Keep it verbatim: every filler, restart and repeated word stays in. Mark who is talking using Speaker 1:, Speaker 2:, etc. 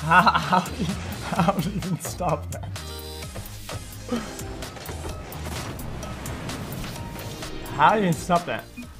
Speaker 1: How, how, do you, how do you even stop that? How do you even stop that?